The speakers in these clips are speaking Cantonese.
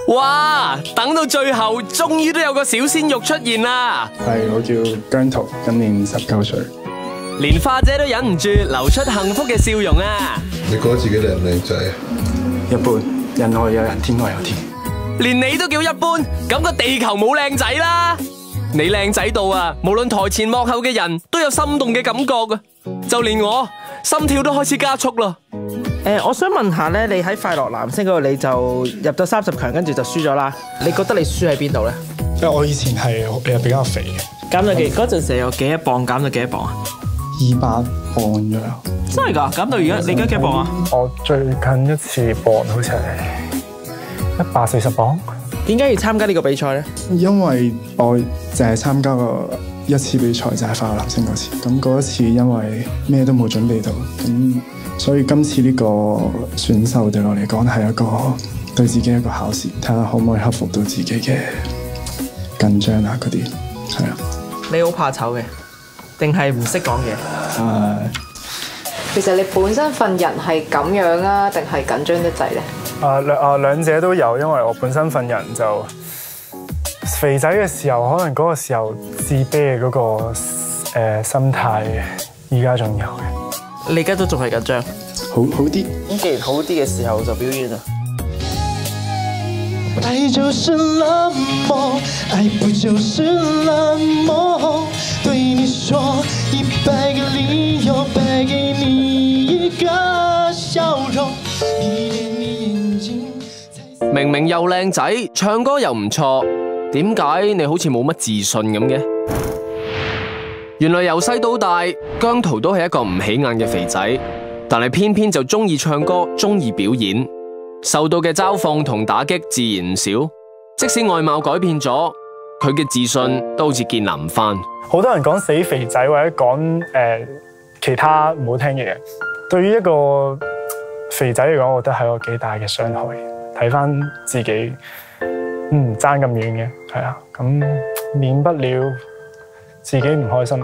哇！等到最後，終於都有個小鮮肉出現啦。 係，我叫姜濤，今年19歲。 連花姐都忍唔住流出幸福嘅笑容啊！ 你覺得自己靚唔靚仔？ 一般，人外有人，天外有天。 連你都叫一般，咁個地球冇靚仔啦！你靚仔到啊，無論台前幕後嘅人都有心動嘅感覺啊！就連我心跳都開始加速啦。 我想問下咧，你喺快樂男聲嗰度你就入咗30強，跟住就輸咗啦。你覺得你輸喺邊度咧？ 因為我以前係比較肥嘅， 減咗幾？嗰陣時有幾多磅？減咗幾多磅啊 ？200磅左右。 真係㗎？減到而家你而家幾磅啊？ 我最近一次磅好似係140磅。 點解要參加呢個比賽咧？ 因為我淨係參加過一次比賽，就係快樂男聲嗰次。咁嗰一次因為咩都冇準備到，咁所以今次呢個選秀對我嚟講係一個對自己一個考試，睇下可唔可以克服到自己嘅緊張啊嗰啲，係啊。 你好怕醜嘅，定係唔識講嘢？ 其實你本身份人係咁樣啊，定係緊張得滯咧？ 兩者都有，因為我本身份人就肥仔嘅時候，可能嗰個時候自卑嘅嗰個心態，而家仲有嘅。 你而家都仲係緊張？ 好啲。 咁既然好啲嘅時候就表演啦。 愛就是冷漠，愛不就是冷漠？對你說100個理由，敗給你一個笑容。 明明又靚仔，唱歌又唔錯，點解你好似冇乜自信咁嘅？原來由細到大，姜濤都係一個唔起眼嘅肥仔，但係偏偏就中意唱歌，中意表演，受到嘅嘲諷同打擊自然唔少。即使外貌改變咗，佢嘅自信都好似建立唔返。 好多人講死肥仔或者講其他唔好聽嘅嘢，對於一個肥仔嚟講，我覺得係個幾大嘅傷害。睇返自己，爭咁遠嘅，係啊，咁免不了自己唔開心。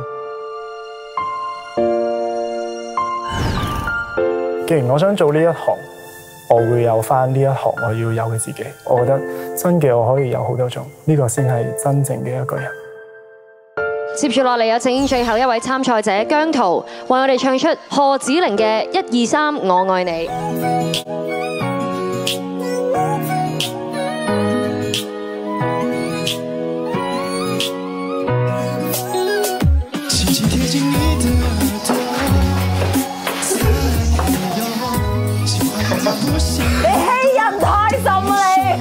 既然我想做呢一行，我會有返呢一行我要有嘅自己。我覺得真嘅我可以有好多種，呢個先係真正嘅一個人。 接住落嚟有請最後一位參賽者姜濤，為我哋唱出賀梓玲嘅1、2、3我愛你。 你欺人太甚啊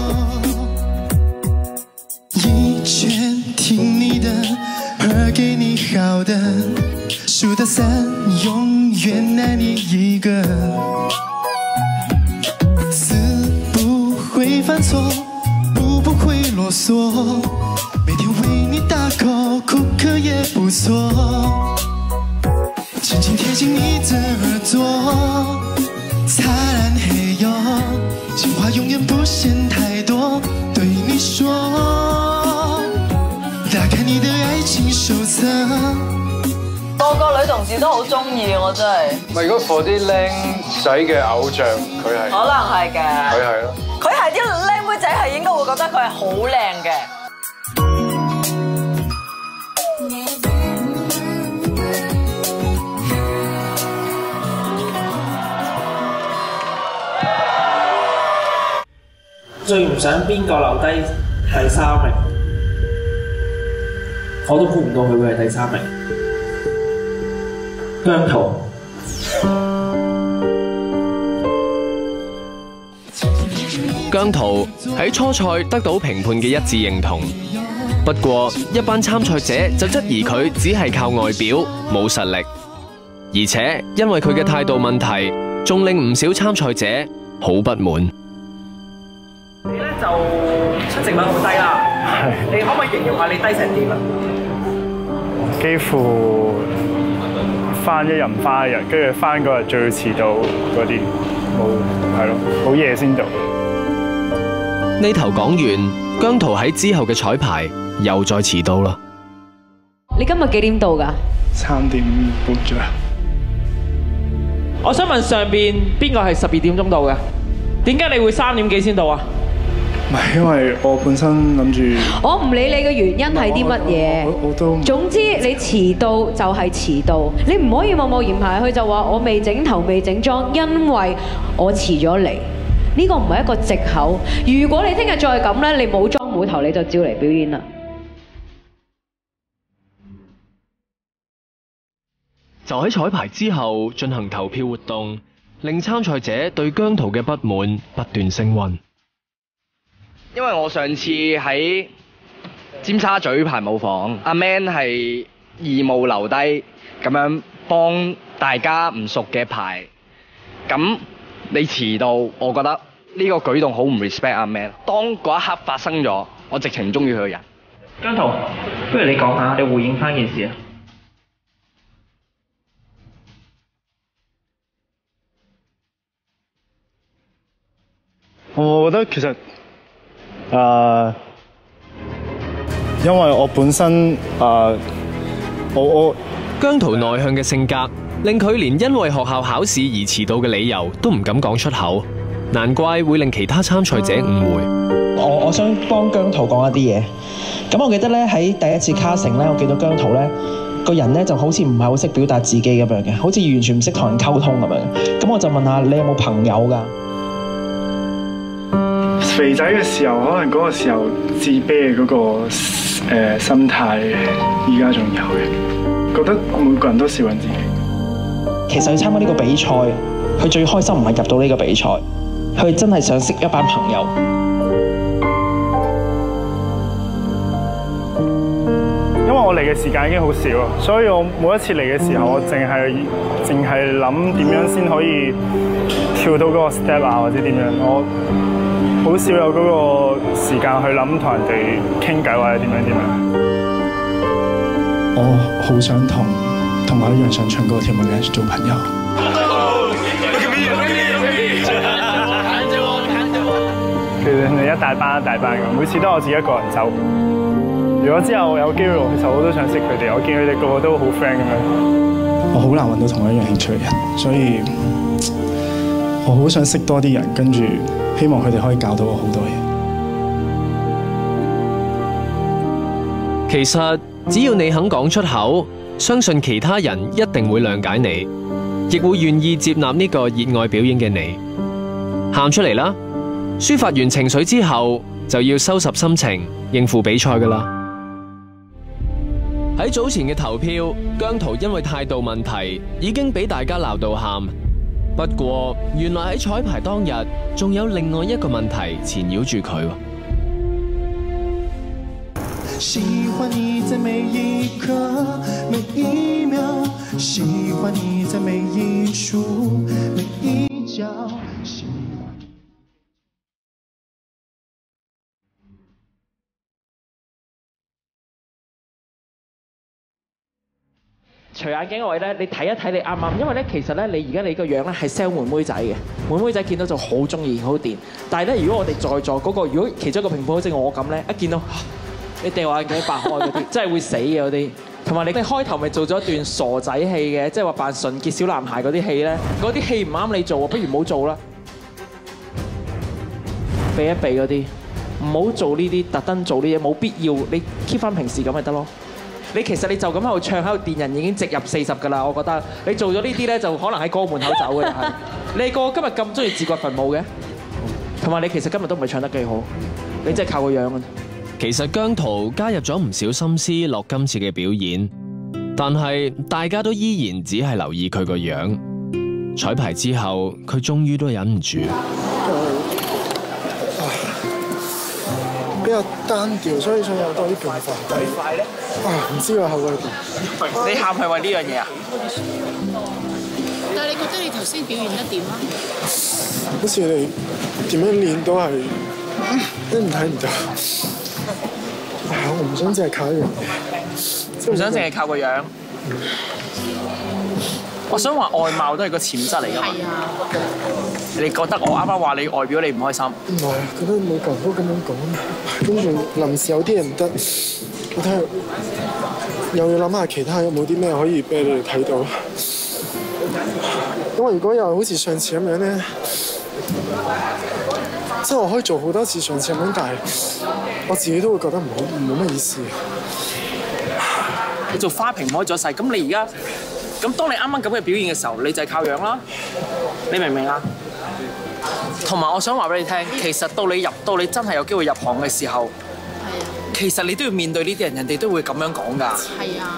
一拳聽你的，二給你好的，數到3，永遠愛你一個，4不會犯錯，5不會囉嗦，每天為你大口哭可也不錯，輕輕貼近你的耳朵。擦亮黑夜，情話永遠不嫌太多，對你說，打開你的愛情手冊。 個個女同事都好中意我真係。 咪如果 for 啲靚仔嘅偶像，佢係可能係嘅。 佢係咯。 佢係啲靚妹仔係應該會覺得佢係好靚嘅。 最唔想邊個留低第3名，我都估唔到佢會係第3名。姜濤。 姜濤喺初賽得到評判嘅一致認同，不過一班參賽者就質疑佢只係靠外表冇實力，而且因為佢嘅態度問題，仲令唔少參賽者好不滿。 你咧就出席率好低啦，你可唔可以形容下你低成點啊？ 幾乎翻一日唔翻一日，跟住翻嗰日最遲到嗰啲，係咯，好夜先到。 呢頭講完，姜濤喺之後嘅彩排又再遲到啦。 你今日幾點到㗎 ？3點半左右。 我想問上邊邊個係12點鐘到嘅？點解你會3點幾先到啊？ 係因為我本身諗住， 我唔理你嘅原因係啲乜嘢， 我都總之你遲到就係遲到，你唔可以貿貿然排去就話我未整頭未整妝，因為我遲咗嚟。呢個唔係一個藉口。如果你聽日再咁咧，你冇妝冇頭你就照嚟表演啦。 就喺彩排之後進行投票活動，令參賽者對姜濤嘅不滿不斷升溫。 因為我上次喺尖沙咀排舞房，阿 Man 係義務留低咁樣幫大家唔熟嘅排，咁你遲到，我覺得呢個舉動好唔 respect 阿 Man。當嗰一刻發生咗，我直情唔中意佢個人。 姜濤，不如你講下，你回應翻件事啊。 我覺得其實因為我本身我姜濤內向嘅性格，令佢連因為學校考試而遲到嘅理由都唔敢講出口，難怪會令其他參賽者誤會。 我想幫姜濤講一啲嘢。咁我記得咧喺第一次 casting 咧，我見到姜濤咧個人咧就好似唔係好識表達自己咁樣嘅，好似完全唔識同人溝通咁樣。咁我就問下你有冇朋友㗎？ 肥仔嘅時候，可能嗰個時候自卑嘅嗰個心態，依家仲有嘅，覺得每個人都笑緊自己。 其實佢參加呢個比賽，佢最開心唔係入到呢個比賽，佢真係想識一班朋友。 因為我嚟嘅時間已經好少，所以我每一次嚟嘅時候，我淨係諗點樣先可以跳到嗰個 step 啊，或者點樣我。好少有嗰個時間去諗同人哋傾偈或者點樣。我好想同我一樣想唱歌跳舞嘅人做朋友。其實你一大班咁，每次都我自己一個人走。如果之後有機會，其實我都想識佢哋。我見佢哋個個都好 friend 咁樣。我好難揾到同我一樣興趣嘅人，所以我好想識多啲人，跟住。希望佢哋可以教到我好多嘢。其實只要你肯講出口，相信其他人一定會諒解你，亦會願意接納呢個熱愛表演嘅你。喊出嚟啦！抒發完情緒之後，就要收拾心情，應付比賽㗎喇。喺早前嘅投票，姜濤因為態度問題，已經俾大家鬧到喊。不過，原來喺彩排當日，仲有另外一個問題纏繞住佢。 喜歡你在每一刻每一秒，喜歡你在每一處每一角。 除眼鏡位咧，你睇一睇你啱唔啱？因為咧，其實咧，你而家你個樣咧係 sell 妹妹仔嘅，妹妹仔見到就好中意，好電。但係咧，如果我哋在座嗰個，如果其中一個評判好似我咁咧，一見到你掉眼鏡白開嗰啲，真係會死嘅嗰啲。同埋你開頭咪做咗一段傻仔戲嘅，即係話扮純潔小男孩嗰啲戲咧，嗰啲戲唔啱你做，不如唔好做啦。避一避嗰啲，唔好做呢啲，特登做呢啲嘢冇必要，你 keep 翻平時咁咪得咯。你其實你就咁喺度唱喺度電人已經直入40㗎啦，我覺得你做咗呢啲咧就可能喺歌門口走嘅。係你個今日咁中意自掘墳墓嘅，同埋你其實今日都唔係唱得幾好，你真係靠個樣啊！ 其實姜濤加入咗唔少心思落今次嘅表演，但係大家都依然只係留意佢個樣。彩排之後，佢終於都忍唔住。 比較單調，所以想有多啲變化。最快咧？唔知個後果係點。 你喊係為呢樣嘢啊？ 但係你覺得你頭先表現得點啊？ 好似你點樣練都係都唔睇唔到。我唔想淨係靠一樣嘢， 唔想淨係靠個樣。我想話外貌都係個潛質嚟㗎嘛。係啊。你覺得我啱啱話你外表你唔開心？ 唔係，覺得每個人都咁樣講，跟住臨時有啲嘢唔得，我睇下又要諗下其他有冇啲咩可以俾你哋睇到。因為如果又好似上次咁樣咧， 即係我可以做好多次上次咁樣，但係我自己都會覺得冇乜意思。 你做花瓶摸咗世，咁你而家咁當你啱啱咁嘅表現嘅時候，你就係靠樣啦。你明唔明啊？同埋我想話俾你聽，其實到你真係有機會入行嘅時候，其實你都要面對呢啲人，人哋都會咁樣講㗎。 係啊。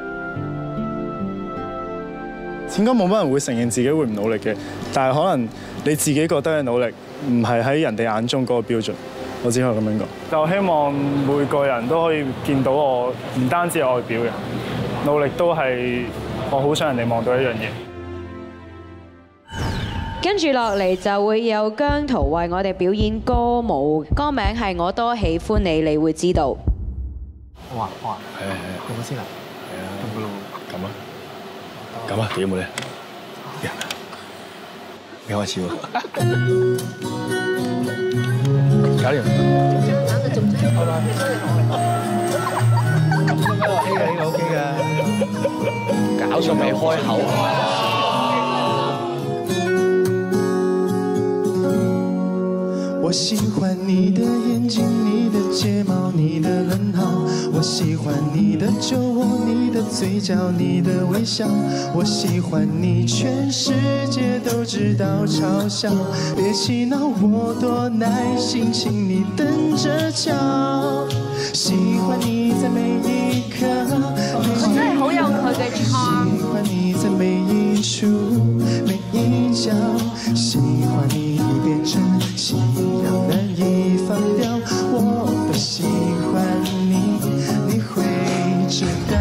應該冇乜人會承認自己會唔努力嘅，但係可能你自己覺得嘅努力唔係喺人哋眼中嗰個標準，我只可以咁樣講。就希望每個人都可以見到我，唔單止係外表嘅努力，都係我好想人哋望到一樣嘢。 跟住落嚟就會有姜濤為我哋表演歌舞，歌名係我多喜歡你，你會知道。 哇！係，咁先啦。係啊，咁啊。咁啊，幾冇咧？人啊，你開始喎。搞掂。呢個 OK 㗎。搞錯未開口。 我喜歡你的眼睛，你的睫毛，你的很好。我喜歡你的酒窩，你的嘴角，你的微笑。我喜歡你，全世界都知道嘲笑。別氣惱，我多耐心，請你等着瞧。喜歡你在每一刻， 佢真係好有佢嘅唱。 喜歡你在每一處，每一角。喜歡你變成信仰難以放掉，我都喜歡你，你會知道。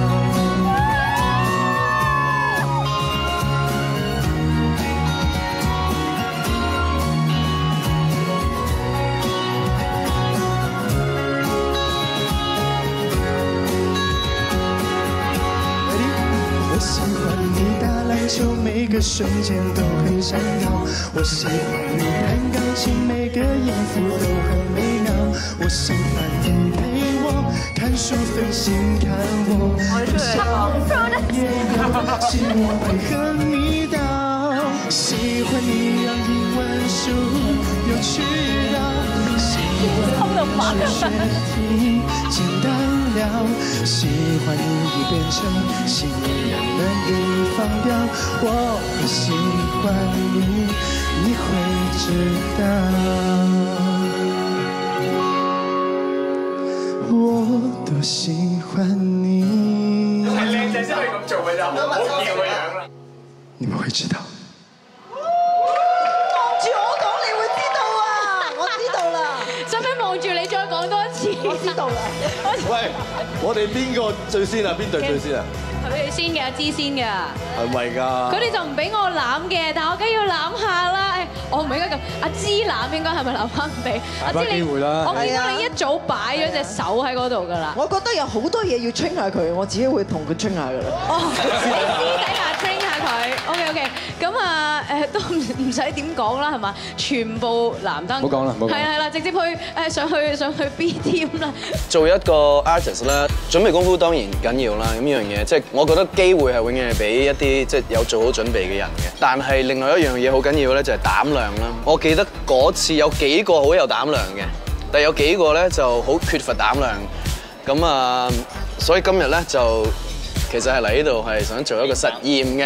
我喜歡你打籃球，每個瞬間都很閃耀。我喜歡你彈鋼琴，每個音符都很美妙。我喜歡你陪我看書分心，看我不想也有寂寞配合你到。喜歡你讓英文書有趣到，喜歡你數學題簡單了，喜歡你變成信仰難以放掉，我不喜歡你，你會知道，我都喜歡你。係靚仔先可以咁做嘅咋，好叫嘅樣啦。你們會知道。 望住我講，你會知道啊！我知道啦。 使唔使望住你再講多一次？ 我知道啦。 喂，我哋邊個最先啊？邊隊最先啊？ 佢哋先嘅，阿芝先嘅。 係咪㗎？ 佢哋就唔俾我攬嘅，但係我梗要攬下啦。我唔應該咁，阿芝攬應該係咪留翻俾？ 大把機會啦。 我見到你一早擺咗隻手喺嗰度㗎啦。 我覺得有好多嘢要 train 下佢，我自己會同佢 train 下㗎啦。 哦，私底下 train 下佢。OK， 咁啊都唔使點講啦，係嘛？全部藍燈。唔好講啦，唔好講。係啦，直接去上去 B team 啦。 做一個 artist 咧，準備功夫當然緊要啦。咁呢樣嘢即係我覺得機會係永遠係俾一啲即係有做好準備嘅人嘅。但係另外一樣嘢好緊要咧，就係膽量啦。我記得嗰次有幾個好有膽量嘅，但係有幾個咧就好缺乏膽量。咁啊，所以今日咧就其實係嚟呢度係想做一個實驗嘅。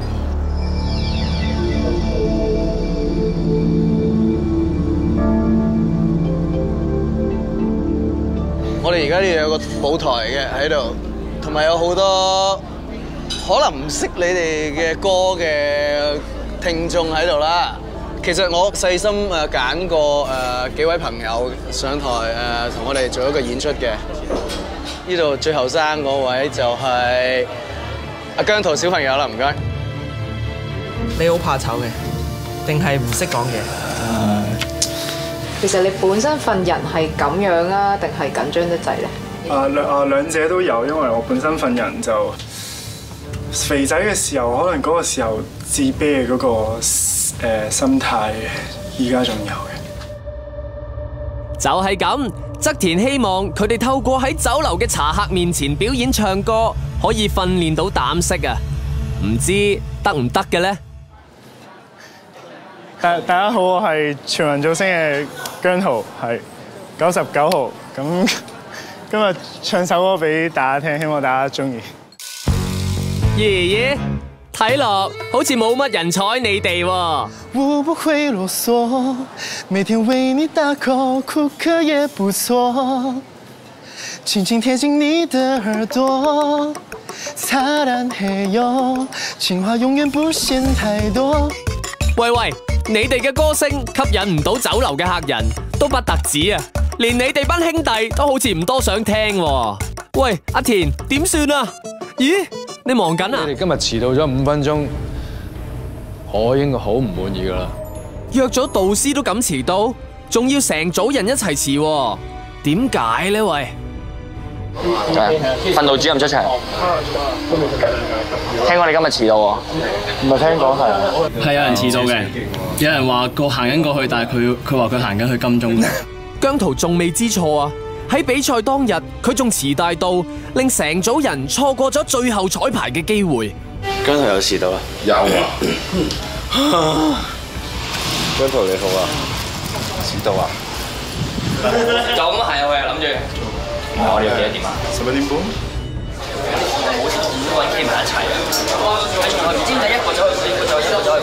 我哋而家呢度有個舞台嘅喺度，同埋有好多可能唔識你哋嘅歌嘅聽眾喺度啦。其實我細心揀過幾位朋友上台同我哋做一個演出嘅。呢度最後生嗰位就係阿姜濤小朋友啦，唔該。 你好怕醜嘅，定係唔識講嘢？ 其實你本身份人係咁樣啊，定係緊張得滯咧？ 兩者都有，因為我本身份人就肥仔嘅時候，可能嗰個時候自卑嘅嗰個心態，而家仲有嘅。 就係咁，側田希望佢哋透過喺酒樓嘅茶客面前表演唱歌，可以訓練到膽識啊！唔知得唔得嘅呢？ 大家好，我係全民造星嘅姜濤，係99號。咁今日唱首歌俾大家聽，希望大家中意。 爺爺，睇落好似冇乜人睬你哋喎。 我不會囉嗦，每天為你大口哭可也不錯，輕輕貼近你的耳朵，擦亮黑喲，情話永遠不嫌太多。 喂，你哋嘅歌聲吸引唔到酒樓嘅客人，都不特止啊，連你哋班兄弟都好似唔多想聽喎。喂，阿田點算啊？咦，你忙緊啊？ 你哋今日遲到咗5分鐘，我應該好唔滿意㗎啦。 約咗導師都咁遲到，仲要成組人一齊遲喎，點解呢？喂， 訓導主任出場，聽講你今日遲到喎？ 唔係聽講係有人遲到嘅，有人話行緊過去，但係佢話佢行緊去金鐘。 姜濤仲未知錯啊！喺比賽當日，佢仲遲大到，令成組人錯過咗最後彩排嘅機會。 姜濤有遲到啊？有啊！姜濤你好啊！遲到啊？ 就咁行入去諗住，我哋要幾多點啊 ？11點半。 好似5個人企埋一齊啊！唔知點解一個走去，一個走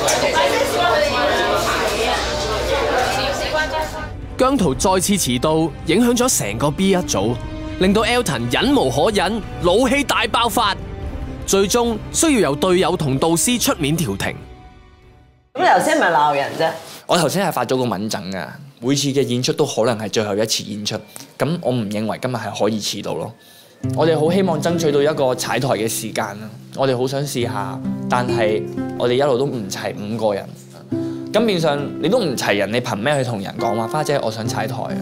去。 姜濤再次遲到，影響咗成個 B 一組，令到 Elton 忍無可忍，怒氣大爆發，最終需要由隊友同導師出面調停。 咁你頭先係咪鬧人啫？ 我頭先係發咗個敏陣㗎，每次嘅演出都可能係最後一次演出，咁我唔認為今日係可以遲到咯。我哋好希望爭取到一個踩台嘅時間啦，我哋好想試下，但係我哋一路都唔齊5個人。咁變相你都唔齊人，你憑咩去同人講話花姐我想踩台啊？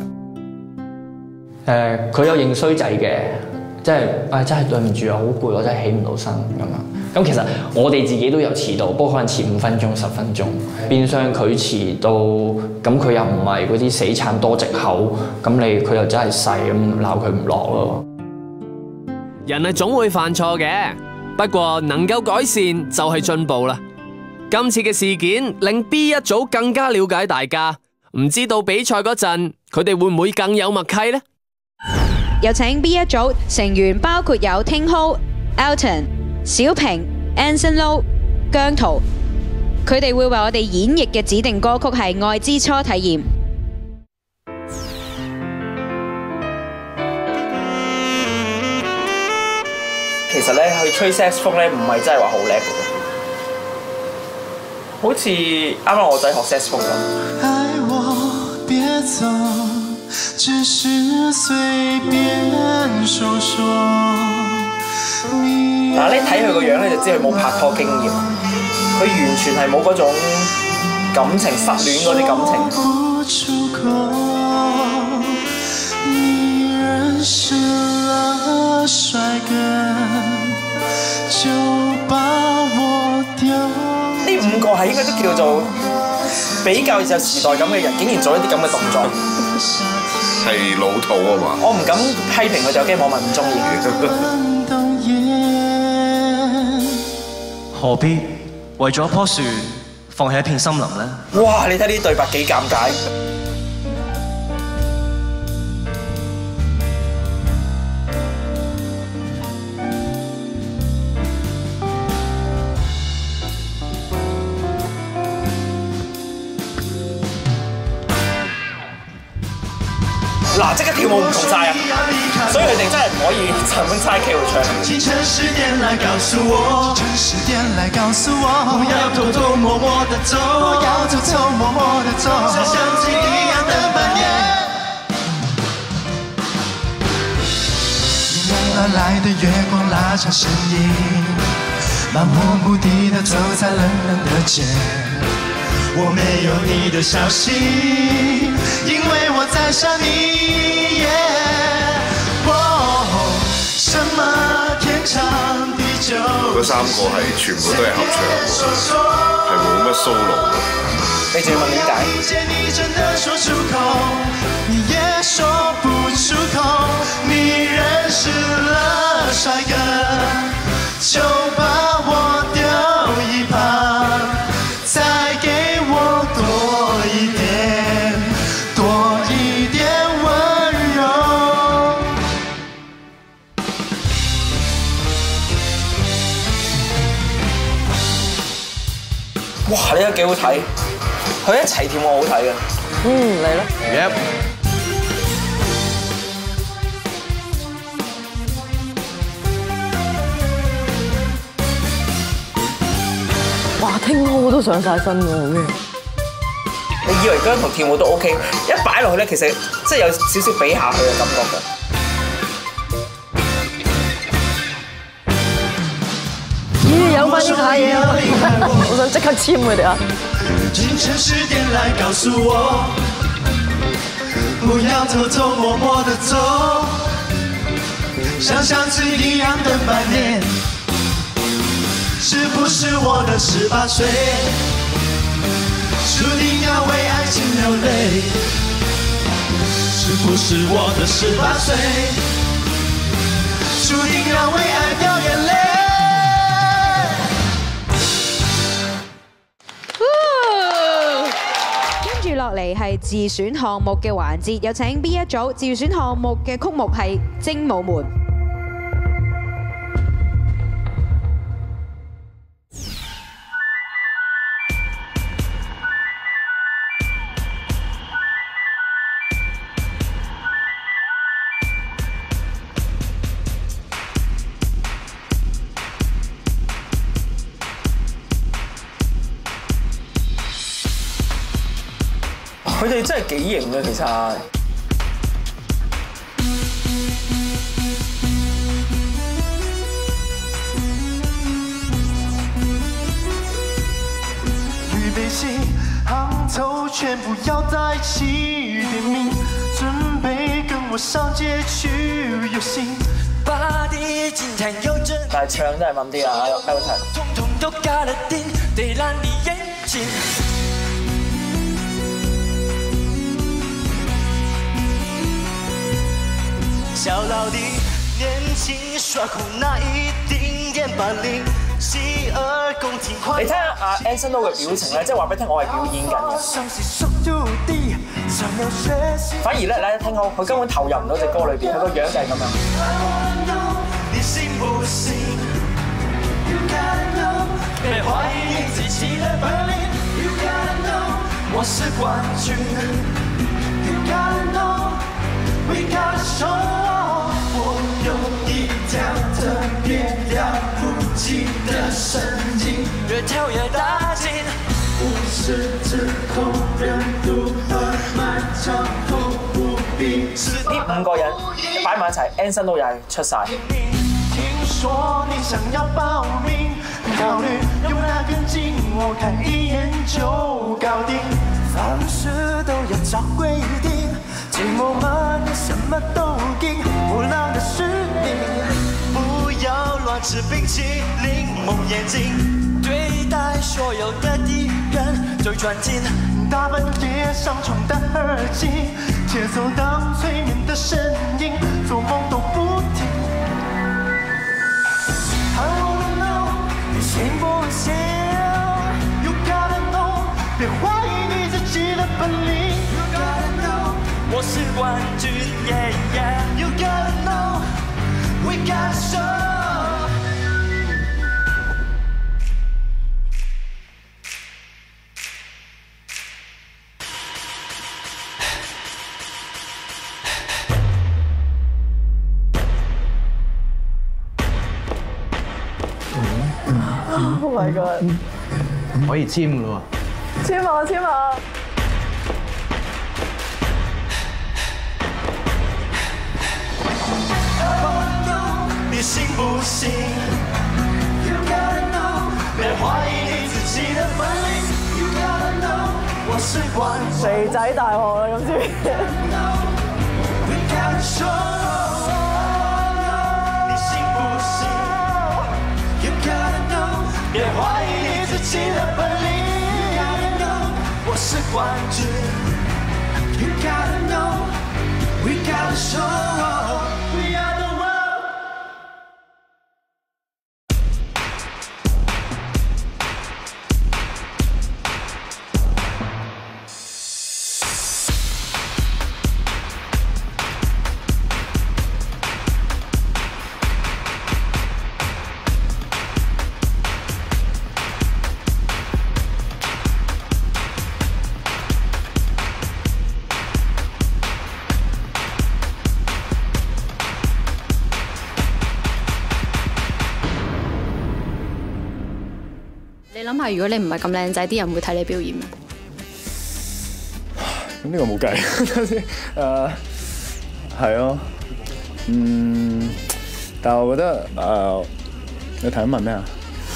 佢有認衰仔嘅，即係真係對唔住啊，好攰，我真係起唔到身咁樣。咁其實我哋自己都有遲到，不過可能遲5分鐘、10分鐘。變相佢遲到，咁佢又唔係嗰啲死撐多藉口，咁佢又真係細咁鬧佢唔落咯。 人係總會犯錯嘅，不過能夠改善就係進步啦。今次嘅事件令 B 一組更加了解大家，唔知道比賽嗰陣佢哋會唔會更有默契呢？ 有請 B 一組成員包括有 Ting Ho、Elton、小平、Anson Lo、姜濤，佢哋會為我哋演繹嘅指定歌曲係《愛之初體驗》。 其實咧，去吹 saxophone 咧，唔係真係話好叻嘅，好似啱啱我仔學 saxophone 咁。 愛我別走，只是隨便說說。 嗱，你睇佢個樣咧，就知佢冇拍拖經驗，佢完全係冇嗰種感情失戀嗰啲感情。呢5個係應該都叫做比較有時代感嘅人，竟然做一啲咁嘅動作， 係老土啊嘛！ 我唔敢批評佢，就驚網民唔中意。 何必為咗一棵樹放棄一片森林呢？ 哇！你睇呢啲對白幾尷尬。嗱，即刻跳舞唔同晒啊！所以佢哋真係唔可以就咁齋 K 唱。 請城市點來告訴我，城市點來告訴我，不要偷偷摸摸的走，不要偷偷摸摸的走，像相機一樣的扮演。迎面而來的月光拉長身影，漫無目的的走在冷冷的街。我沒有你的消息，因為我在想你。什麼天長地久？ 嗰3個係全部都係合唱，係冇乜 solo 嘅。 你仲要問點解？ 你真的說出口，你也說不出口，你認識了帥哥，就把我丟一旁，再給我多好睇，佢一齊跳我好睇嘅。 嚟啦。 Yep。 哇！聽歌我都上晒身喎，好嘅。 你以為姜濤跳舞都 OK， 一擺落去咧，其實即係有少少比下去嘅感覺嘅。 咦，有翻啲下嘢啊！我想即刻簽佢哋啊！ 清晨10點來告訴我，不要偷偷摸摸的走，像上次一樣的滿臉，是不是我的18歲，注定要為愛情流淚？是不是我的18歲，注定要為愛掉眼淚？ 跟住落嚟係自選項目嘅環節，有請 B 一組自選項目嘅曲目係《精武門》。 佢哋真係幾型嘅，其實。 預備起，行頭全部要在一起點名，準備跟我上街去遊行。 但係唱都係問啲啊 ，Elton。 通通都搞得定，得讓你眼睛。小老弟，年輕耍酷那一定點把零，洗耳恭聽。 你睇下阿 Anson Lo 嘅表情咧，即係話俾你聽，我係表演緊嘅。反而咧，你聽好，佢根本投入唔到隻歌裏邊，佢個樣就係咁樣。 你信不信？別懷疑你自己的本領。You gotta know， 我是冠軍。You gotta know，we gotta show。我有一條特別了不起的神經，越跳越大勁。50指控人如何漫長途不必。 呢5個人擺埋一齊 ，Anson Lo 又係出晒。 聽說你想要報名，考慮用哪根筋，我看一眼就搞定。凡事都要找規定，寂寞嘛你什麼都給，不浪的是你。不要亂吃冰淇淋，蒙眼睛，對待所有的敵人最專精。大半夜上床的耳機，節奏當催眠的聲音，做夢都不停。I wanna know， 你信不信 ？You gotta know， 別懷疑你自己的本領。You gotta know， 我是冠軍 ，Yeah yeah。You gotta know，we gotta show。 Oh my god！ 可以簽㗎咯喎。 簽啊簽啊！ 你信不信 ？You gotta know， 別懷疑你自己的本領。You gotta know， 我是冠軍。 肥仔大鑊啦，今次。 We gotta show。你信不信 ？You gotta know， 別懷疑你自己的本領。You gotta know， 我是冠軍。You gotta know，we gotta show。We are the world。 下，如果你唔係咁靚仔，啲人會睇你表演咩？ 咁呢個冇計，係咯，但係我覺得你頭先問咩啊？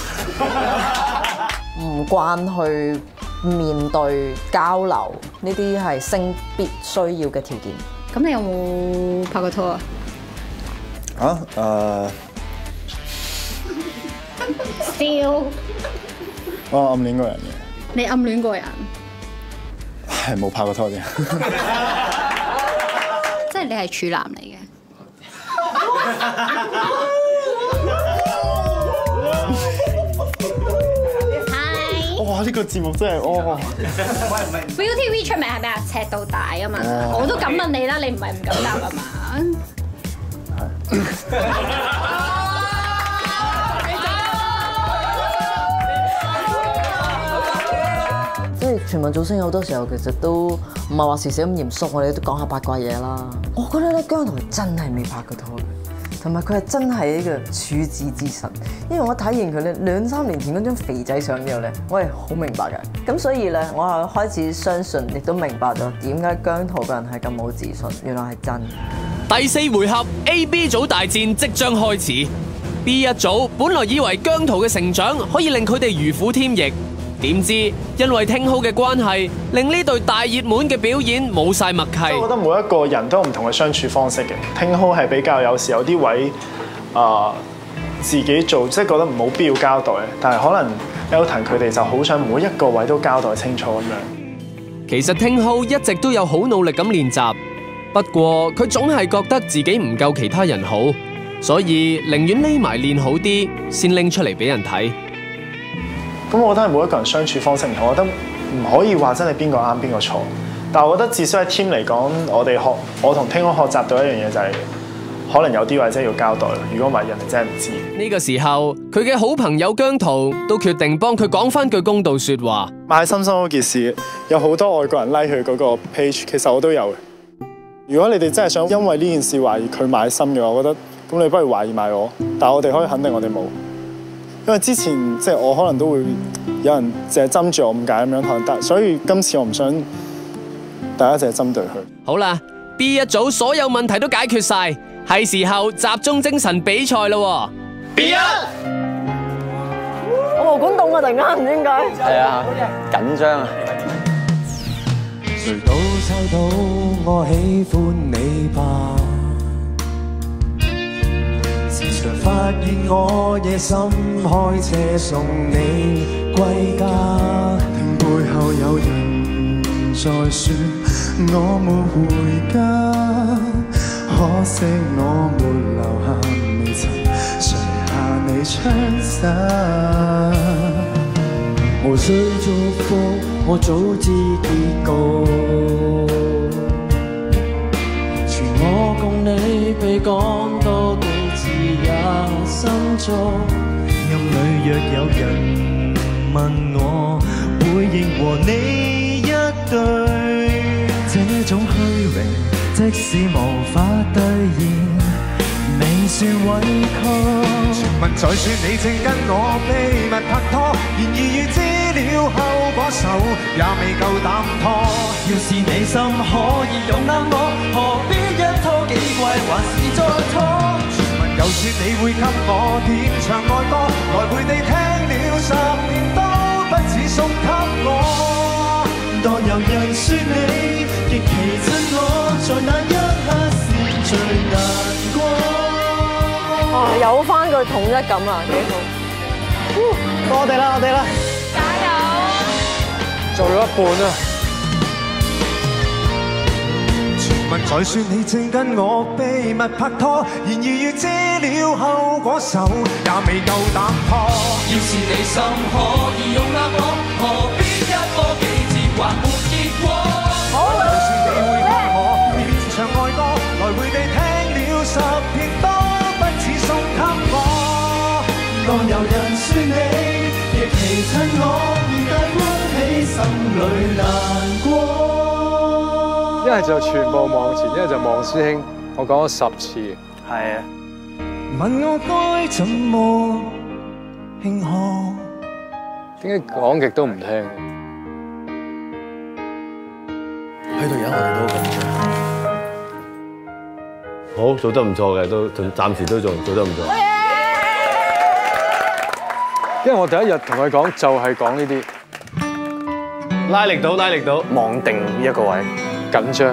唔慣去面對交流，呢啲係性必須要嘅條件。 咁你有冇拍過拖啊？笑。 我暗戀過人嘅。 你暗戀過人？ 係冇拍過拖嘅。 即係你係處男嚟嘅。 哇！呢個節目真係 ViuTV 出名係咩啊？赤到大啊嘛！我都敢問你啦，你唔係唔敢答啊嘛？ 即係全民造星好多時候其實都唔係話時時咁嚴肅，我哋都講下八卦嘢啦。我覺得咧姜濤真係未拍過拖嘅。同埋佢係真係一個處子之神，因為我睇完佢咧2-3年前嗰張肥仔相之後咧，我係好明白嘅。咁所以咧，我係開始相信，亦都明白咗點解姜濤個人係咁冇自信，原來係真。 第4回合 A、B 組大戰即將開始。B 一組本來以為姜濤嘅成長可以令佢哋如虎添翼，點知因為聽號嘅關係，令呢對大熱門嘅表演冇晒默契。 我覺得每一個人都有唔同嘅相處方式嘅。聽號係比較有時有啲位自己做，即係覺得冇必要交代，但係可能 Elton 佢哋就好想每一個位都交代清楚咁樣。 其實聽號一直都有好努力咁練習，不過佢總係覺得自己唔夠其他人好，所以寧願匿埋練好啲，先拎出嚟俾人睇。 咁我覺得係每一個人相處方式唔同，我覺得唔可以話真係邊個啱邊個錯。但係我覺得至少喺 team 嚟講，我同聽號學習到一樣嘢就係，可能有啲位真係要交代。如果唔係，人哋真係唔知。呢個時候，佢嘅好朋友姜濤都決定幫佢講翻句公道説話。 買心心嗰件事，有好多外國人 like 佢嗰個 page， 其實我都有嘅。如果你哋真係想因為呢件事懷疑佢買心嘅話，我覺得咁你不如懷疑埋我。但係我哋可以肯定我哋冇。因為之前即係我可能都會有人淨係針住我誤解咁樣可能得，所以今次我唔想大家淨係針對佢。 好啦 ，B 一組所有問題都解決晒，係時候集中精神比賽咯。B 一， 我毛管凍啊！突然間唔知點解。 係啊，緊張啊！ 誰都猜到我喜歡你吧？時常發現我夜深開車送你歸家，聽背後有人在說我沒回家，可惜我沒留下，未曾垂下你窗灑。無需祝福，我早知結局。全我共你被講多幾次也心足。暗裏若有人問我，會認和你一對。這種虛榮，即使無法兌現，未算委屈。傳聞在說你正跟我秘密拍拖，然而預知了後果手也未夠膽拖。要是你心可以容納我，何必一拖幾季還是再拖？傳聞又說你會給我甜唱愛歌，來回地聽了10年都不似送給我。當有人說你極其襯我，在那一刻是最難過。 有翻個統一感啊，幾好！ 我哋啦，我哋啦， 加油！ 做咗一半啊！ 傳聞在說你正跟我秘密拍拖，然而預知了後果手也未夠膽拖。 要是你心可以容納我，何必一波幾次還沒結果？ 有時你會給我甜唱愛歌，來回地聽了10遍都不似送給我。當有人說你亦其襯我，而大歡喜心裏難過。 一係就全部望前，一係就望師兄。我講咗10次。係啊。 問我該怎麼慶賀？ 點解講極都唔聽嘅？ 去到而家我哋都咁嘅。好，做得唔錯嘅，都暫時都仲做得唔錯。 因為我第一日同佢講就係講呢啲， 拉力到，拉力到， 望定呢一個位，緊張。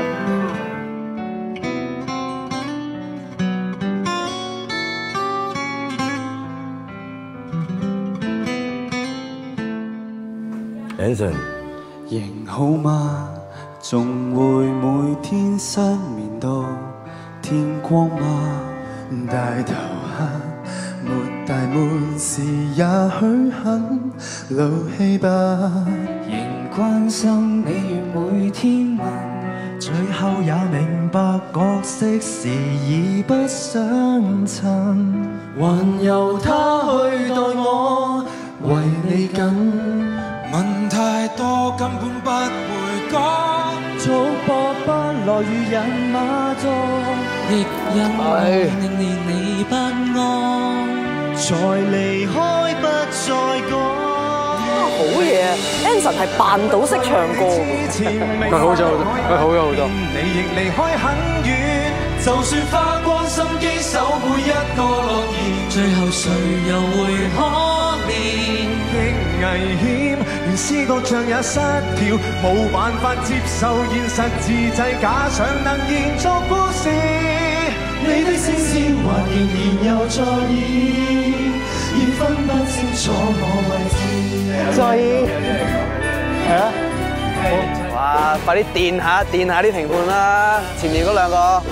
Anson， 仍好嗎？仲會每天失眠到天光嗎？大頭蝦沒大沒事，也許很老氣吧。仍關心你如每天問，最後也明白角色時已不相襯，還由他去待我為你緊。問太多根本不會講，束縛不來如人馬座，亦因愛令你不安，再離開不再講。 好嘢 ，Anson 係扮到識唱歌佢好咗好多。 你亦離開很遠，就算花光心機守每一個諾言，最後誰又會可憐？極危險，連思覺像也失調，冇辦法接受現實，自製假想能延續故事。你的聲線還仍然有在意，已分不清楚我位置。 在意係啊！哇！快啲電下啲評判啦！前面嗰兩個。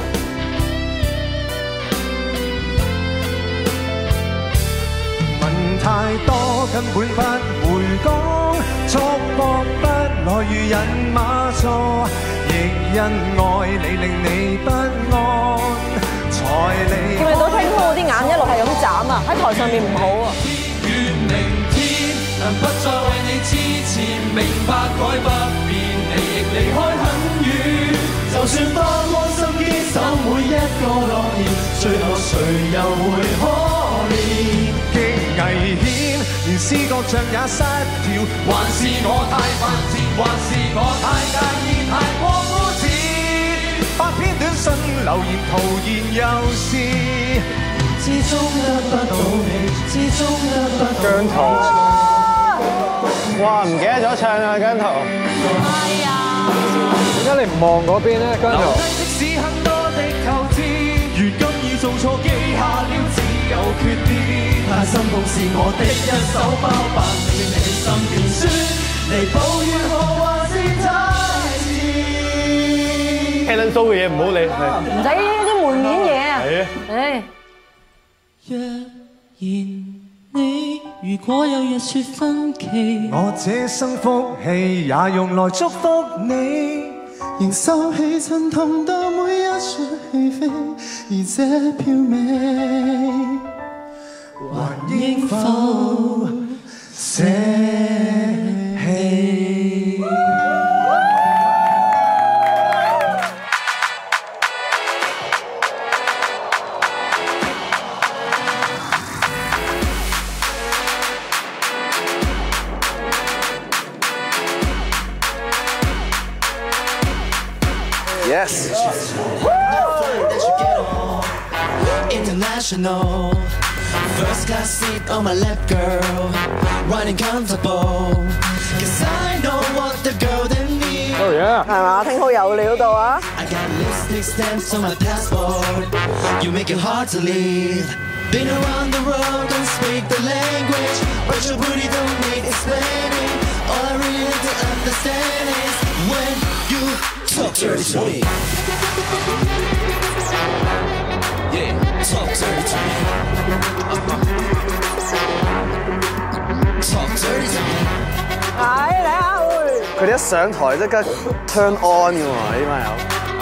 太多根本不會講，束縛不來如人馬座，亦因愛你令你不安，才離開。 見到聽哥嗰啲眼一路係咁眨啊，喺台上面唔好啊。 願明天能不再為你痴纏，明白改不變，你亦離開很遠。就算花光心機守每一個諾言，最後誰又會可憐？ 危險，連思覺像也失調， 還是我太犯賤，還是我太介意，太過膚淺。 百篇短信留言徒然又是，始終得不到你，始終得不到姜濤，哇！唔記得咗唱啊，姜濤。 係啊。 點解你唔望嗰邊咧，姜濤？ 即使很多的構知，如今已做錯記下了，只有缺點。太心痛是我的一手包辦，令你心變酸，離譜與何還是太遲。 Helen So 嘅嘢唔好理， 唔使呢啲門面嘢啊！ 係啊， 唉。 若然你如果有日說分歧，我這生福氣也用來祝福你，仍收起陣痛到每一出戲飛，而這票尾。還應否捨棄 ？Yes。 International first class seat on my lap, girl, riding comfortable, 'cause I know what the girl in me. Oh yeah， 係嘛？聽好有料到啊 I got lipstick stamps on my passport. You make it hard to leave. Been around the world, don't speak the language, but your booty don't need explaining. All I really need to understand is when you talk dirty to me. Yeah, talk dirty to me. Talk dirty to me. 係你啊會。 佢哋一上台即刻 turn on 嘅喎，呢班友。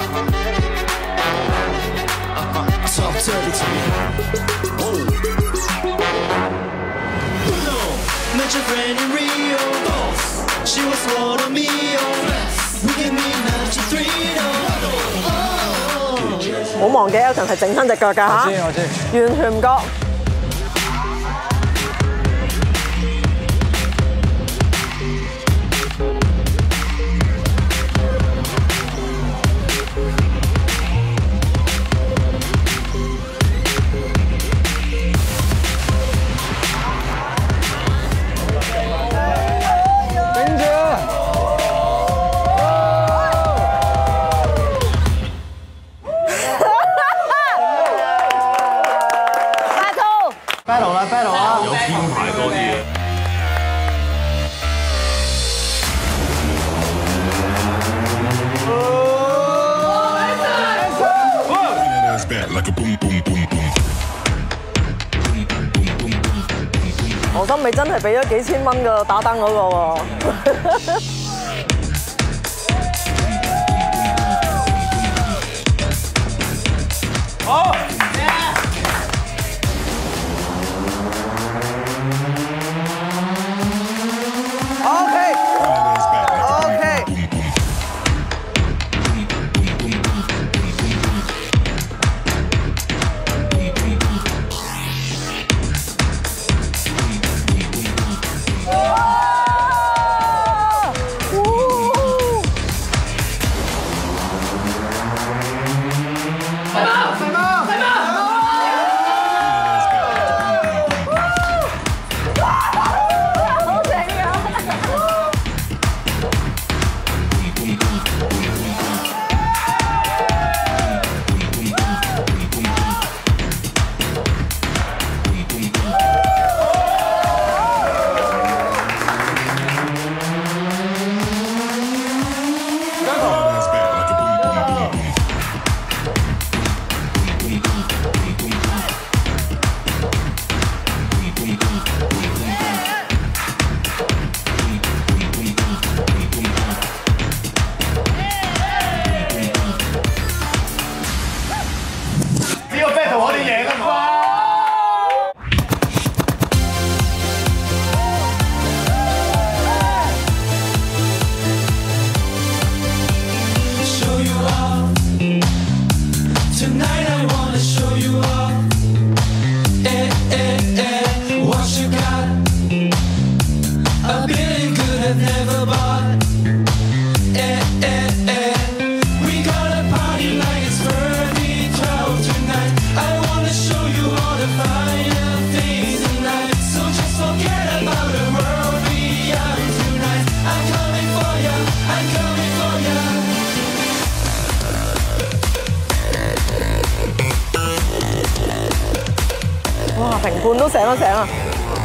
Talk dirty to me. Met your friend in Rio. She was one of me. We can meet now to three. 唔好忘記 Elton 係整親隻腳㗎嚇。 我知。 完全唔覺。 心，咪真係俾咗幾千蚊個打燈嗰個喎。 好。 哇！評判都醒一醒啊！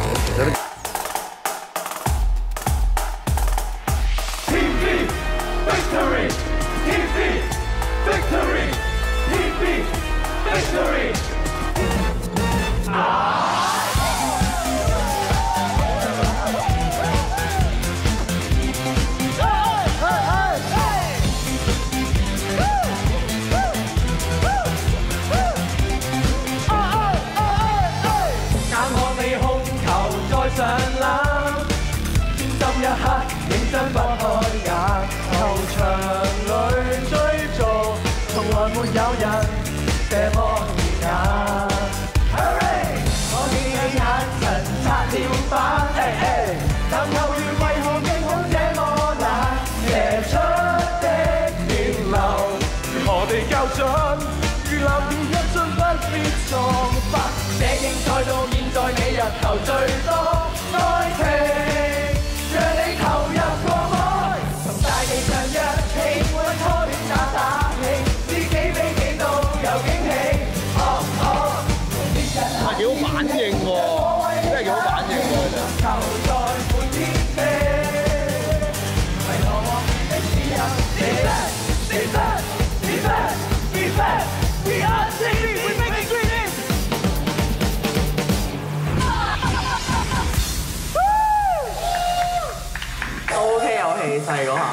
細嗰下。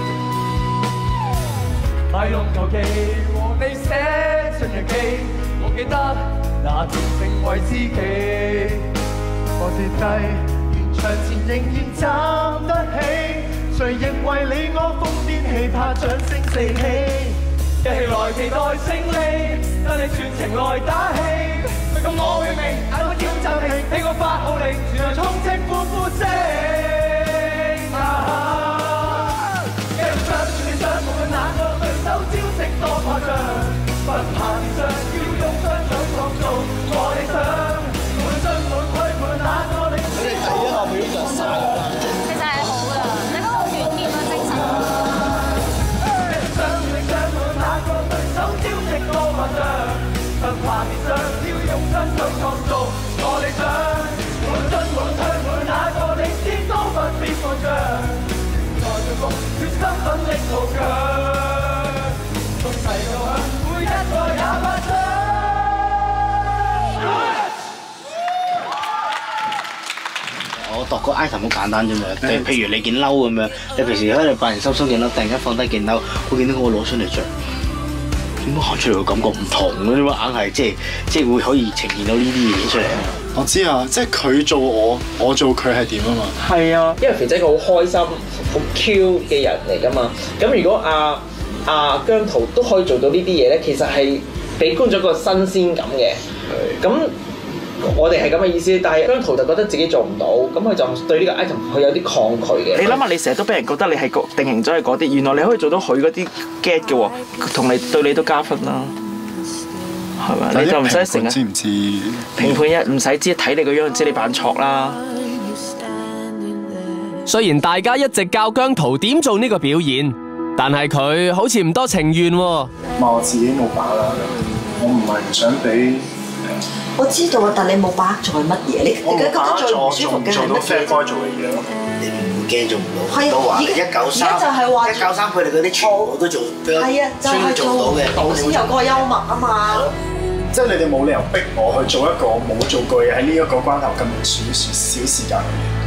買用求其和你寫信日記，我記得那曾成為知己。我跌低，沿牆前仍然站得起。誰亦為你我瘋癲氣，怕掌聲四起。一起來期待勝利，等你全程來打氣。咁我拼命，眼我要就停，俾我發號令，全場充斥歡呼聲。繼續上，全力上，無論哪個對手招式多誇張，不怕跌傷，要用雙手創造我理想。無論進無論退，無論哪個領先。你第一個表就曬啦。其實係好㗎，你嗰個團結嘅精神。不怕跌傷，要用雙手創造我理想。無論進無論退，無論哪個領先，都不必放仗。原來進步，決心奮力圖強。風勢夠響，每一個也發聲。 我度個 item 好簡單啫嘛，譬如你件褸咁樣，你平時喺度扮人收件褸，突然間放低件褸，會見到我攞出嚟着。點解行出嚟個感覺唔同嘅？點解硬係即係會可以呈現到呢啲嘢出嚟？ 我知啊，即係佢做我做佢係點啊嘛？ 係啊，因為肥仔佢好開心、好 Q 嘅人嚟㗎嘛。咁如果阿姜濤都可以做到呢啲嘢咧，其實係俾觀眾一個新鮮感嘅。咁我哋係咁嘅意思，但係姜濤就覺得自己做唔到，咁佢就對呢個 item 佢有啲抗拒嘅。你諗下，你成日都俾人覺得你係定型咗係嗰啲，原來你可以做到佢嗰啲 get 嘅喎，同你對你都加分啦，係咪？你就唔使成日知唔知？ 評判唔使知，睇你個樣就知你扮錯啦。 雖然大家一直教姜濤點做呢個表演，但係佢好似唔多情願喎。 我自己冇把握，我唔係唔想俾。 我知道啊，但你冇把握在乜嘢？你覺得最唔舒服嘅係乜嘢？ 做嘅嘢咯， 你唔會驚做唔到。 係都話而家就係話 193佢哋嗰啲全部都做， 係啊，就係做到嘅，先有個幽默啊嘛。 即係你哋冇理由逼我去做一個冇做過嘢喺呢一個關頭咁少時間嘅嘢。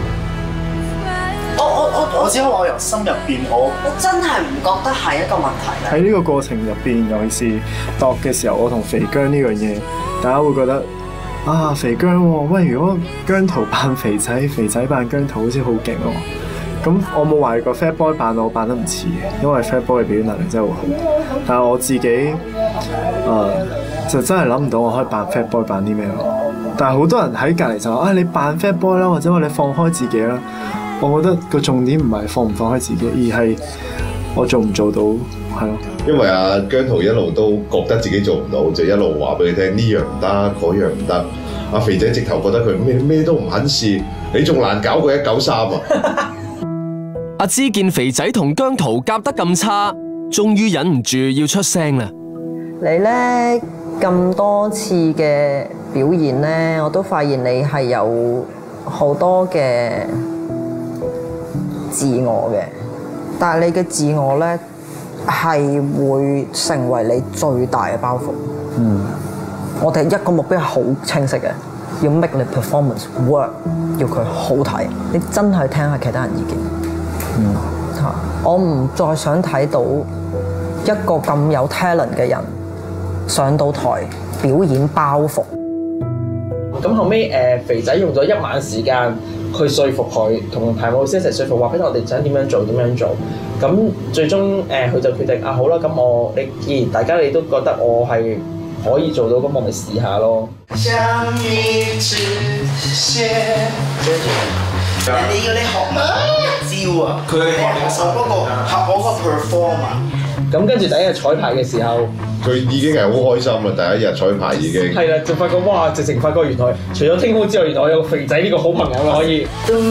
我只可以話我由心入邊我真係唔覺得係一個問題咧。 喺呢個過程入邊，尤其是度嘅時候，我同肥姜呢樣嘢，大家會覺得啊肥姜喎，喂，如果姜濤扮肥仔，肥仔扮姜濤好似好勁喎。咁我冇話個 Fat Boy 扮我扮得唔似嘅，因為 Fat Boy 嘅表演能力真係好好。但係我自己就真係諗唔到我可以扮 Fat Boy 扮啲咩咯。但係好多人喺隔離就話你扮 Fat Boy 啦，或者話你放開自己啦。我覺得個重點唔係放唔放開自己，而係我做唔做到，係咯。 因為阿姜濤一路都覺得自己做唔到，就一路話俾你聽呢樣唔得，嗰樣唔得。阿肥仔直頭覺得佢咩都唔肯試，你仲難搞過193啊！ 阿芝見肥仔同姜濤夾得咁差，終於忍唔住要出聲啦。 你咧咁多次嘅表現咧，我都發現你係有好多嘅自我嘅，但係你嘅自我咧係會成為你最大嘅包袱。我哋一個目標係好清晰嘅，要 make 你 performance work， 要佢好睇。你真係聽下其他人意見。我唔再想睇到一個咁有 talent 嘅人上到台表演包袱。 咁後尾肥仔用咗1晚時間去說服佢，同排舞老師一齊說服，話俾我哋想點樣做。咁最終佢就決定好啦，咁你既然大家你都覺得我係可以做到，咁我咪試下咯。 像一隻蟹。人哋要你學乜招啊？佢學嗰個學我個 perform 啊。 咁跟住第一日彩排嘅時候， 佢已經係好開心啦！第一日彩排已經係啦，就發覺哇！直情發覺原來除咗天空之外，原來我有個肥仔呢個好朋友啦，可以。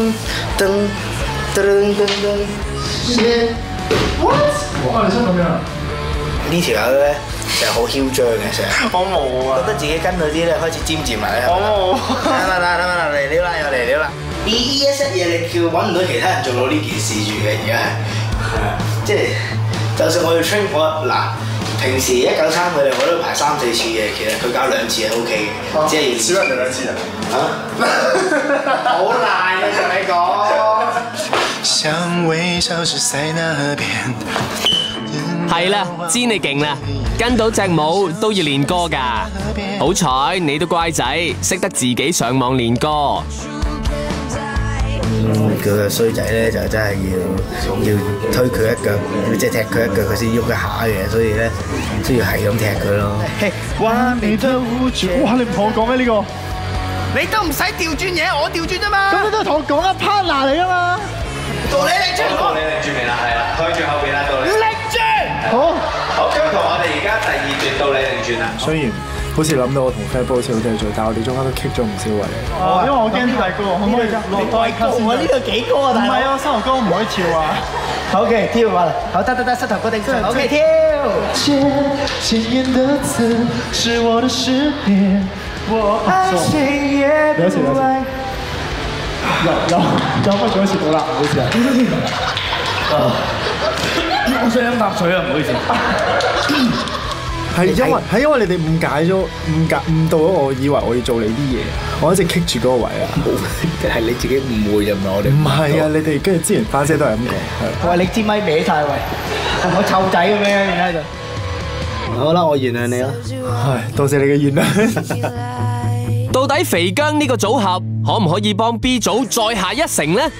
What？ 哇！你想咁樣？ 呢條友咧成日好囂張嘅，成日。 我冇啊！ 覺得自己跟佢啲咧開始尖尖埋。 我冇。 嚟料啦，又嚟料啦！呢一 set 嘢你叫揾唔到其他人做到呢件事住嘅，而家係即係就算我要 train 平時193佢哋我都排3、4次嘅，其實佢搞2次係 OK 嘅，只係要少人2次啊！ 好難嘅同你講。 像微笑是在那邊。 係啦，知你勁啦，跟到隻舞都要練歌㗎。好彩你都乖仔，識得自己上網練歌。 佢個衰仔咧就真係要推佢一腳，即係踢佢一腳，佢先喐一下嘅，所以咧需要係咁踢佢咯。 完美的舞曲，哇！你唔同我講咩呢個？你都唔使調轉嘢，我調轉啫嘛。咁你都同我講啊 partner 嚟啊嘛。到你擰轉， 到你擰轉未啦？係啦，推住後邊啦，到你。 擰轉。好。 好，姜濤，我哋而家第二段到你擰轉啦。 雖然好似諗到我同 Fat Boy 好似好多嘢做，但係我哋中間都 kick 咗唔少位。 哦，因為我驚啲大歌，可唔可以落多一級先？我呢度幾高啊，大佬。唔係啊，膝頭哥唔可以跳啊。OK， 跳啊！好，得，膝頭哥頂上。OK， 跳。千言的字是我的詩篇，我愛誰也不愛。有乜咗一次到啦，唔好意思啊。我想飲啖水啊，唔好意思。係因為你哋誤解咗，誤導咗我，以為我要做你啲嘢，我一直棘住嗰個位啊！ 係你自己誤會就唔係我哋。 唔係啊！你哋跟住之前花姐都係咁講。 喂，你支咪歪晒喂，我臭仔咁樣而家就。 好啦，我原諒你啦。 係，多謝你嘅原諒。 到底肥姜呢個組合可唔可以幫 B 組再下一城呢？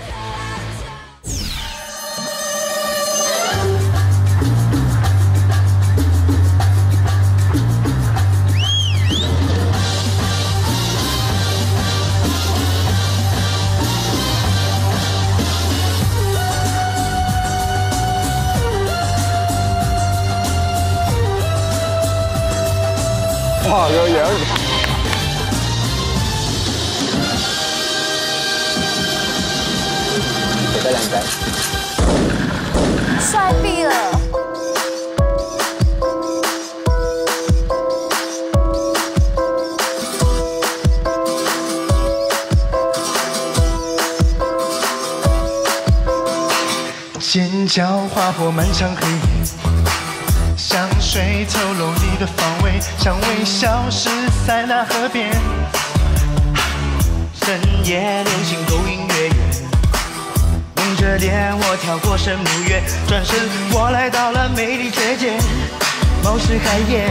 哇，個樣幾多靚仔， 帥斃了。 尖叫划破漫长黑夜，香水透露你的方位，像微笑是在那河边。深夜流行勾引月圆，蒙着脸我跳过神木月，转身我来到了美丽绝界，貌似海燕。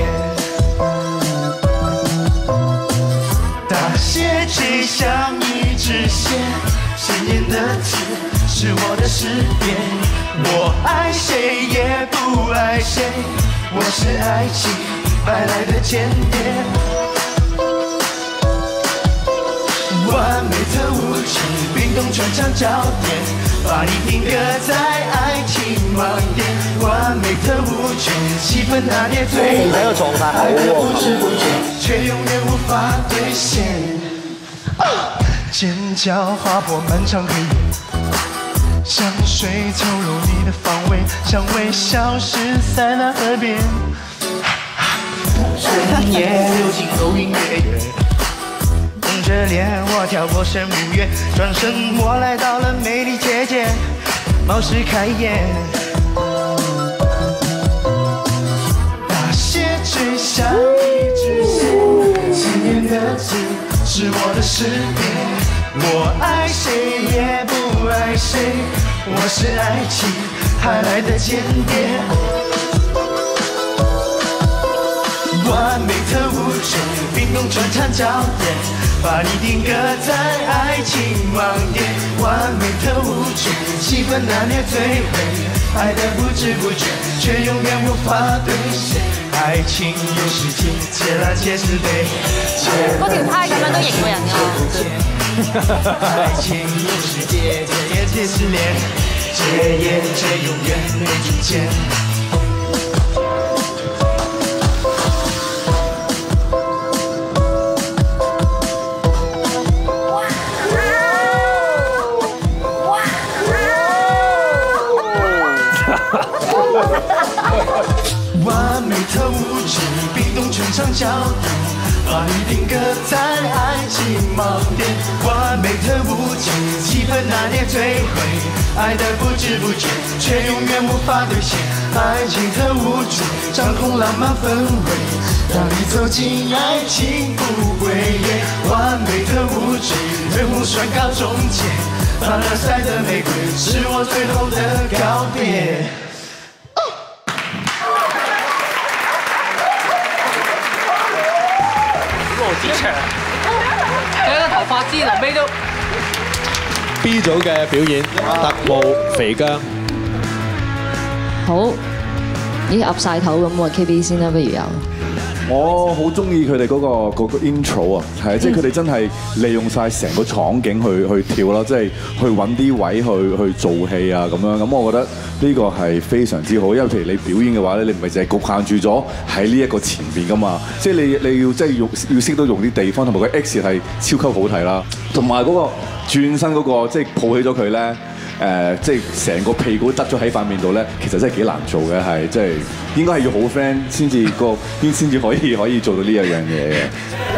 大写只像一支线，鲜艳的字是我的诗篇。我爱谁也不爱谁，我是爱情白来的间谍。完美的舞曲，冰冻全场焦点，把你定格在爱情盲点。完美的舞曲，气氛拿捏最美，爱的不知不觉，却永远无法兑现。尖叫划破漫长黑夜，香水透露你的方位，像微笑是在那河边。深夜流进勾引月圆，蒙着脸我跳过神木月，转身我来到了美丽姐姐，貌似开眼。大写只像一支线，鲜艳的字是我的诗篇。我爱谁也不爱谁，我是爱情派来的间谍。完美的舞曲，冰冻全场焦点，把你定格在爱情盲点。完美的舞曲，气氛拿捏最美，爱的不知不觉，却永远无法兑现。愛情有時間，借啦借是悲。 嗰條派咁樣都型過人㗎。 愛情有時借，借也借是戀，借也借永遠沒主見。完美的舞曲，冰冻全場焦點，把你定格在愛情盲點。完美的舞曲，氣氛拿捏最美，愛的不知不覺，卻永遠無法兌現。愛情的舞曲，掌控浪漫氛圍，讓你走進愛情不歸夜。完美的舞曲，人物宣告終結，凡爾賽的玫瑰，是我最後的告別。 阿芝臨尾都 B 組嘅表演，特務肥姜。 好，咦岌晒頭咁喎 ，KB 先啦，不如有。 我好中意佢哋嗰個 intro 啊，係即係佢哋真係利用晒成個場景去跳啦，即係去揾啲位去做戲啊咁樣。咁我覺得呢個係非常之好，因為譬如你表演嘅話咧，你唔係淨係局限住咗喺呢一個前邊噶嘛，即係你要即係要識到用啲地方，同埋個 X 係超級好睇啦，同埋嗰個轉身嗰個即係抱起咗佢咧。即係成個屁股得咗喺塊面度咧，其實真係幾難做嘅，係即係應該係要好 friend 先至可以做到呢一樣嘢嘅。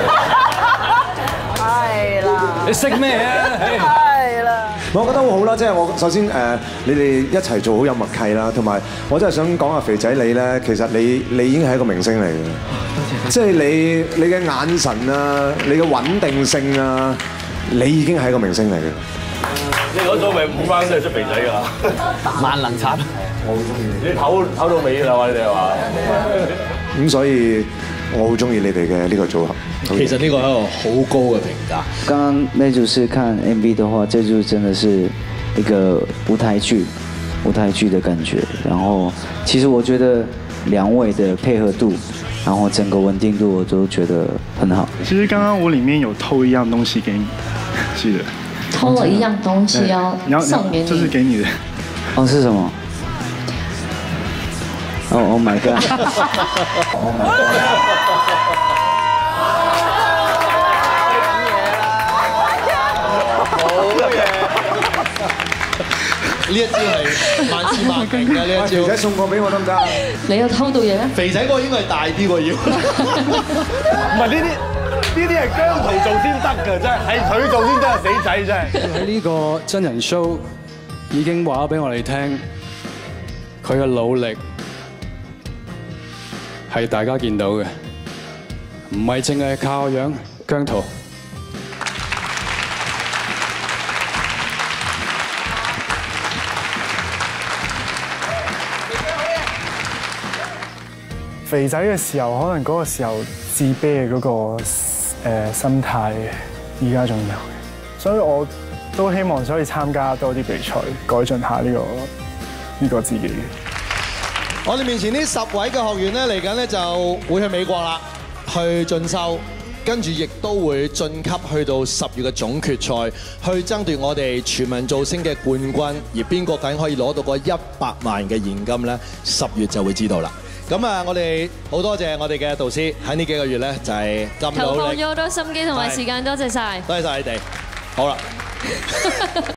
係啦。 你識咩啊？ 係啦。 我覺得好好啦，即係我首先你哋一齊做好有默契啦，同埋我真係想講下肥仔你咧，其實你已經係一個明星嚟嘅。多謝。即係你嘅眼神啊，你嘅穩定性啊，你已經係一個明星嚟嘅。 你嗰組咪5 round 都係出肥仔㗎， 萬能插。 我好中意你，唞到尾啦喎，你哋係嘛？ 咁所以我好中意你哋嘅呢個組合。 其實呢個係一個好高嘅評價。 剛剛那組是看 MV 的話，這組真的是一個舞台劇的感覺。然後其實我覺得兩位的配合度，然後整個穩定度我都覺得很好。 其實剛剛我裡面有偷一樣東西給你，記得。 偷了一樣東西要送給你， 這是給你的。 哦，是什麼？哦 ，Oh my god！Oh my god！ 好嘢！呢一招係萬試萬靈嘅呢一招。 肥仔送過俾我得唔得？ 你有偷到嘢咩？ 肥仔嗰個應該係大啲喎要。 唔係呢啲係姜濤做先得㗎，真係係佢做先真係死仔真係。 喺呢個真人 show 已經話咗俾我哋聽，佢嘅努力係大家見到嘅，唔係淨係靠樣。姜濤， 肥仔嘅時候，可能嗰個時候自卑嘅嗰個心態，而家仲有嘅，所以我都希望可以參加多啲比賽，改進下呢個自己嘅。 我哋面前呢10位嘅學員咧，嚟緊咧就會去美國啦，去進修，跟住亦都會晉級去到10月嘅總決賽，去爭奪我哋全民造星嘅冠軍，而邊個究竟可以攞到個100萬嘅現金咧？10月就會知道啦。咁啊，我哋好多謝我哋嘅導師喺呢幾個月咧，就係咁努力， 投放咗好多心機同埋時間，多謝晒。 多謝晒你哋。好啦。